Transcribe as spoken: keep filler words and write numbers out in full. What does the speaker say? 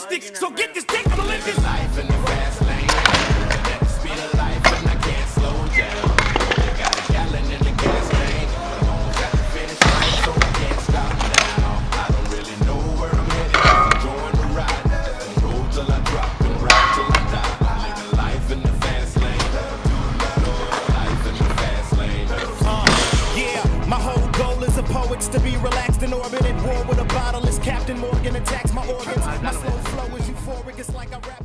sticks, so get this dick, I'ma live this life in the fast lane. At the speed of life and I can't slow down. I got a gallon in the gas tank, but I'm almost at the finish line, so I can't stop now. I don't really know where I'm headed, I'm enjoying the ride. And roll till I drop and ride till I die. I'm living life in the fast lane. Life in the fast lane. Uh, yeah, my whole goal as a poet's to be relaxed in orbit at war with a bottle as Captain Morgan attacks my organs. My slow flow is euphoric, it's like I rap